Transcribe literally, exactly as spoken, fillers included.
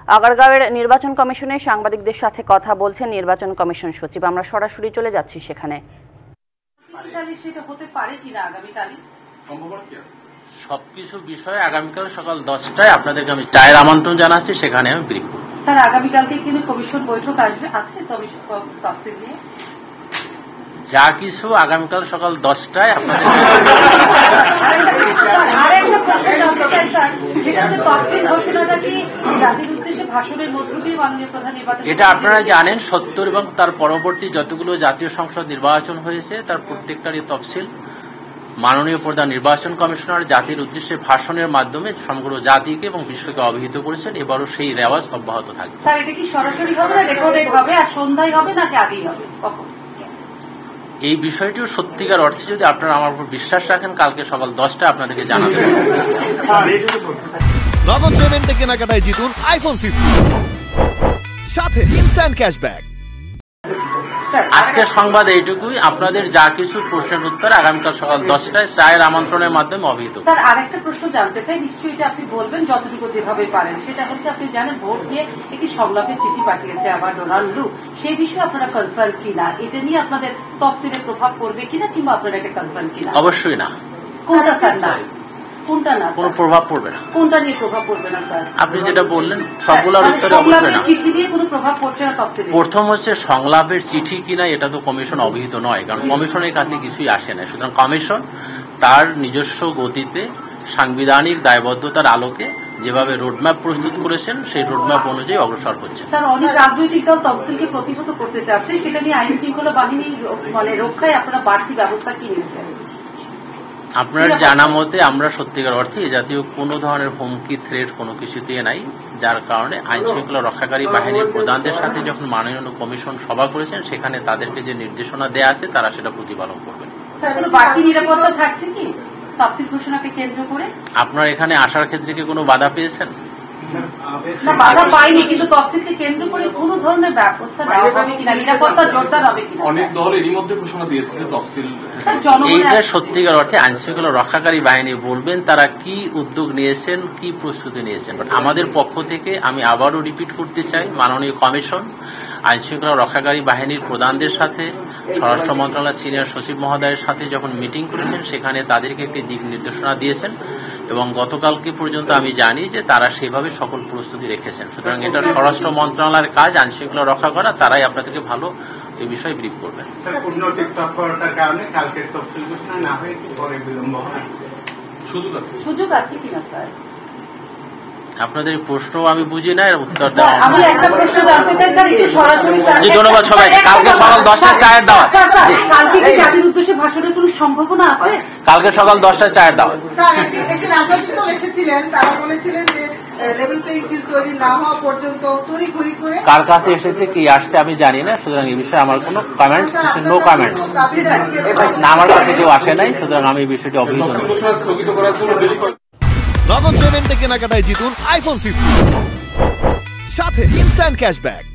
আগারগাঁওয়ের নির্বাচন কমিশনে সাংবাদিকদের সাথে কথা বলছেন নির্বাচন কমিশন সচিব। আমরা সরাসরি চলে যাচ্ছি সেখানে। সবকিছু বিষয়ে আগামীকাল সকাল দশটায় আপনাদেরকে আমি চায়ের আমন্ত্রণ জানাচ্ছি, সেখানে আমি ব্রিফ করব। স্যার, আগামীকালকে কিন্তু কমিশন বৈঠক আসবে, আছে তফসিল নিয়ে যা কিছু আগামীকাল সকাল দশটায় আপনাদের এটা আপনারা জানেন। সত্তর এবং তার পরবর্তী যতগুলো জাতীয় সংসদ নির্বাচন হয়েছে তার প্রত্যেকটারই তফসিল মাননীয় প্রধান নির্বাচন কমিশনার জাতির উদ্দেশ্যে ভাষণের মাধ্যমে সমগ্র জাতিকে এবং বিশ্বকে অবহিত করেছেন। এবারও সেই রেওয়াজ অব্যাহত থাকবে। স্যার, এটা কি সরাসরি হবে না রেকর্ডেড হবে, আর সন্ধ্যায় হবে নাকি আগেই হবে, কখন? এই বিষয়টিও সত্যিকার অর্থে যদি আপনারা আমার উপর বিশ্বাস রাখেন, কালকে সকাল দশটায় আপনাদেরকে জানাতে হবে। নগদ পেমেন্টে কেনাকাটায় জিতুন আইফোন ফিফটি, সাথে ইনস্ট্যান্ট ক্যাশব্যাক। আজকের সংবাদ এইটুকুই। আপনাদের যা কিছু প্রশ্নের উত্তর আগামীকাল সকাল দশটায় চায়ের আমন্ত্রণের মাধ্যমে অবহিত। স্যার, আরেকটা প্রশ্ন জানতে চাই, নিশ্চয়ই এটা আপনি বলবেন যতটুকু যেভাবে পারেন। সেটা হচ্ছে, আপনি জানেন ভোট দিয়ে একটি সংলাপের চিঠি পাঠিয়েছে আবার ডোনাল্ড লু, সেই বিষয়ে আপনারা কনসার্ন কিনা? এটা নিয়ে আপনাদের তফসিলে প্রভাব পড়বে কিনা, কিংবা আপনারা এটা কনসার্ন কিনা? অবশ্যই না। কোনটা স্যার? না, কোনটা না? কোনো প্রভাব পড়বে না। কোনটা নিয়ে প্রভাব পড়বে না স্যার? আপনি যেটা বললেন সবগুলোর উত্তরে অবশ্যই না। চিঠি দিয়ে কোনো প্রভাব পড়ছে না তফসিলে? প্রথম হচ্ছে সংলাপের চিঠি কিনা, এটা তো কমিশন অবহিত নয়, কারণ কমিশনের কাছে কিছুই আসে না। সুতরাং কমিশন তার নিজস্ব গতিতে সাংবিধানিক দায়বদ্ধতার আলোকে যেভাবে রোডম্যাপ প্রস্তুত করেছেন সেই রোডম্যাপ অনুযায়ী অগ্রসর হচ্ছে। স্যার, অনেক রাজনৈতিক দল তফসিলকে প্রতিহত করতে চাচ্ছে, সেটা নিয়ে আইন শৃঙ্খলা বাহিনী মানে রক্ষায় আপনারা বাড়তি ব্যবস্থা কি নিয়েছেন? আপনার জানা মতে আমরা সত্যিকার অর্থে এ জাতীয় কোনো ধরনের হুমকি থ্রেট কোনো কিছুতে নাই, যার কারণে আইন শৃঙ্খলা রক্ষাকারী বাহিনীর প্রধানদের সাথে যখন মাননীয় কমিশন সভা করেছেন, সেখানে তাদেরকে যে নির্দেশনা দেয়া আছে তারা সেটা প্রতিপালন করবেন। বাড়তি নিরাপত্তা থাকছে কি তফসিল ঘোষণাকে কেন্দ্র করে? আপনার এখানে আসার ক্ষেত্রে কি কোনো বাধা পেয়েছেন? না, বাধা পাইনি, কিন্তু তফসিলকে কেন্দ্র করে কোন ধরনের ব্যবস্থা নেওয়া হবে কিনা, নিরাপত্তা জোরদার হবে কিনা? অনেক দল এরই মধ্যে ঘোষণা দিয়েছে যে তফসিল। এইটা সত্যিকার অর্থে আইন শৃঙ্খলা রক্ষাকারী বাহিনী বলবেন তারা কি উদ্যোগ নিয়েছেন, কি প্রস্তুতি নিয়েছেন। বাট আমাদের পক্ষ থেকে আমি আবারও রিপিট করতে চাই, মাননীয় কমিশন আইন শৃঙ্খলা রক্ষাকারী বাহিনীর প্রধানদের সাথে স্বরাষ্ট্র মন্ত্রণালয়ের সিনিয়র সচিব মহোদয়ের সাথে যখন মিটিং করেছেন, সেখানে তাদেরকে একটি দিক নির্দেশনা দিয়েছেন এবং গতকালকে পর্যন্ত আমি জানি যে তারা সেভাবে সকল প্রস্তুতি রেখেছেন। সুতরাং এটা স্বরাষ্ট্র মন্ত্রণালয়ের কাজ আইন শৃঙ্খলা রক্ষা করা, তারাই আপনাদেরকে ভালো এই বিষয়ে ব্রিফ করবেন। সুযোগ আছে কিনা স্যার? আপনাদের প্রশ্ন আমি বুঝি না, এর উত্তর দেওয়া। আমি একটা প্রশ্ন জানতে চাই স্যার, একটু সরাসরি। জি, ধন্যবাদ সবাইকে। কালকে সকাল দশটায় চায়ের দাওয়াত। কালকে কি জাতির উদ্দেশ্যে ভাষণের কোনো সম্ভাবনা আছে? কালকে সকাল দশটায় চায়ের দাওয়াত। স্যার, একটি রাজনৈতিক দল এসেছিলেন, তারা বলেছিলেন যে লেভেল প্লেইং ফিল্ড তৈরি না হওয়া পর্যন্ত তড়িঘড়ি করে। কার কাছে এসেছে কি আসছে আমি জানি না, সুতরাং এই বিষয়ে আমার কোনো কমেন্টস, নো কমেন্টস। না, আমার কাছে কেউ আসে নাই, সুতরাং আমি এই বিষয়টি অবহিত নই। নগদ পেমেন্টে কেনাকাটায় জিতুন আইফোন ফিফটি, সাথে ইনস্ট্যান্ট ক্যাশব্যাক।